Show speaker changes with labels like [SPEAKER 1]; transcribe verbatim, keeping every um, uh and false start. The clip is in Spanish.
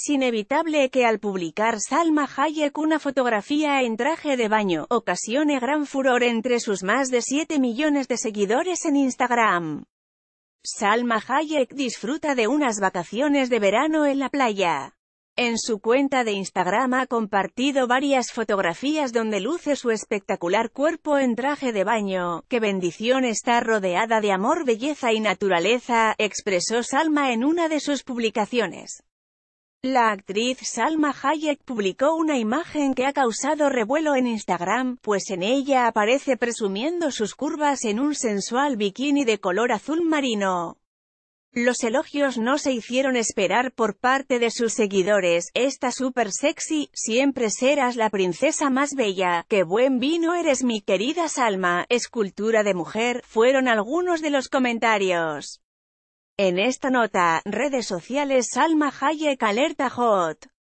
[SPEAKER 1] Es inevitable que al publicar Salma Hayek una fotografía en traje de baño, ocasione gran furor entre sus más de siete millones de seguidores en Instagram. Salma Hayek disfruta de unas vacaciones de verano en la playa. En su cuenta de Instagram ha compartido varias fotografías donde luce su espectacular cuerpo en traje de baño. ¡Qué bendición estar rodeada de amor, belleza y naturaleza!, expresó Salma en una de sus publicaciones. La actriz Salma Hayek publicó una imagen que ha causado revuelo en Instagram, pues en ella aparece presumiendo sus curvas en un sensual bikini de color azul marino. Los elogios no se hicieron esperar por parte de sus seguidores. Está súper sexy, siempre serás la princesa más bella, qué buen vino eres mi querida Salma, escultura de mujer, fueron algunos de los comentarios. En esta nota, redes sociales Salma Hayek alerta hot.